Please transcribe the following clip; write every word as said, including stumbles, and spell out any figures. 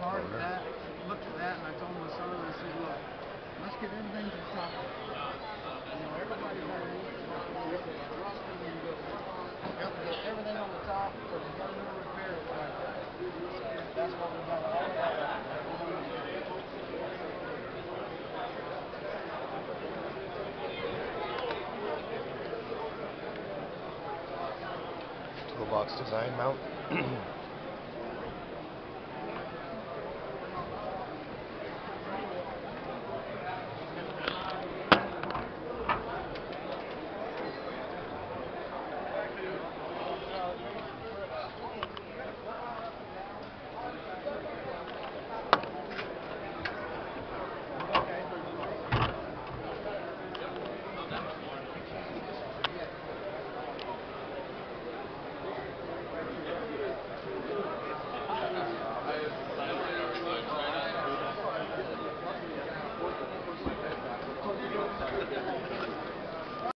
hard at that, looked at that, and I told my son, I said, look, let's get everything to the top of it. You know, everybody's got to move to the bottom. You got to get rusted, and you got to get everything on the top, because you got to do a repair it right. So that's what we got all of that. Toolbox design mount.